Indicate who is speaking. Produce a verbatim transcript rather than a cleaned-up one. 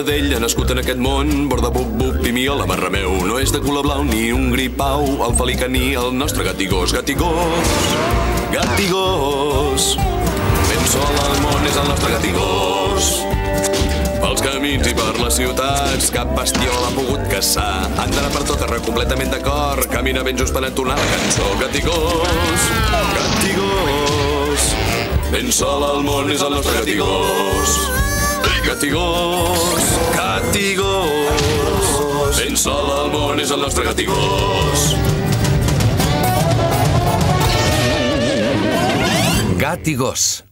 Speaker 1: Taradell ha nascut en aquest món, borda bup bup i miola marra meu. No és de color blau ni un gripau, el felicaní, el nostre gatigós, gatigós, gatigós. Ben sol al món és el nostre gatigós. Pels camins i per les ciutats, cap bastió l'ha pogut caçar. Han d'anar per tot arreu completament d'acord, camina ben just per entonar la cançó. Gatigós, gatigós. Ben sol al món és el nostre gatigós. Gatigós, gatigós. Ben sol al món és el nostre gatigós.
Speaker 2: Gat i gos.